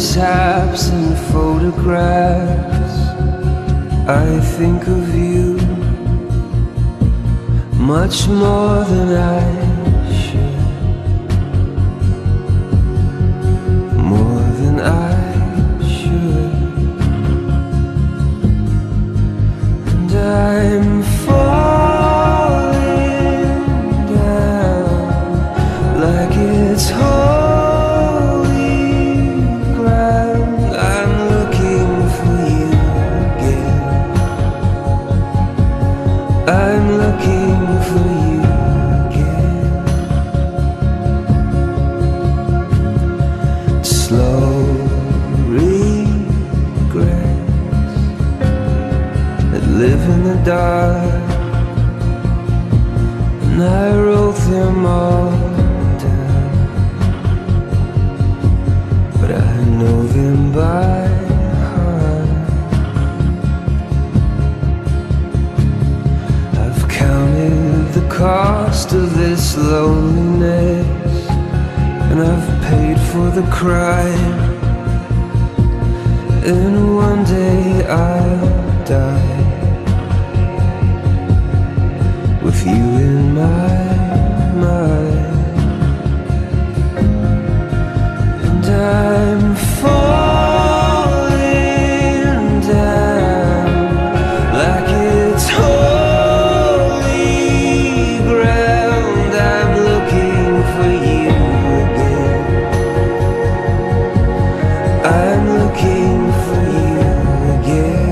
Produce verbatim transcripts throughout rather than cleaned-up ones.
mishaps and photographs, I think of you much more than I should, more than I should. And I'm falling down like it's holy ground. I'm looking for you again. I'm looking for you again. Slow regrets that live in the dark, and I wrote them all down, but I know them by heart. I've counted the cost of this loneliness, and I've paid for the crime, and one day I'll die with you in my mind. And I'm falling down like it's holy ground. I'm looking for you again. I'm looking for you again.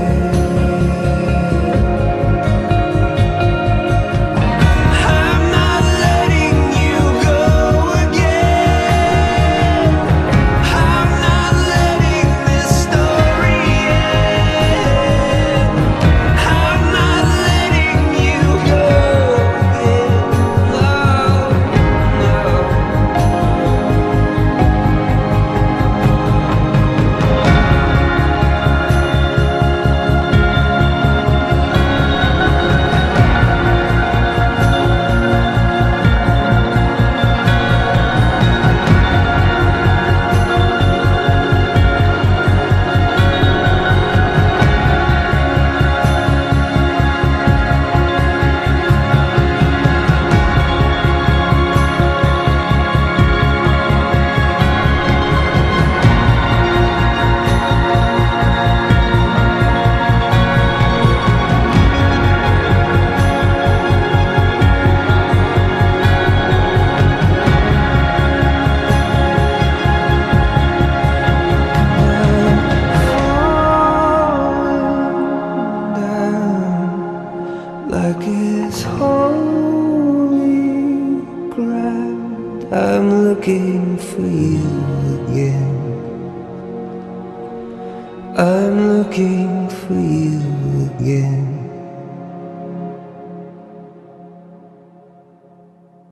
Like it's holy ground. I'm looking for you again. I'm looking for you again.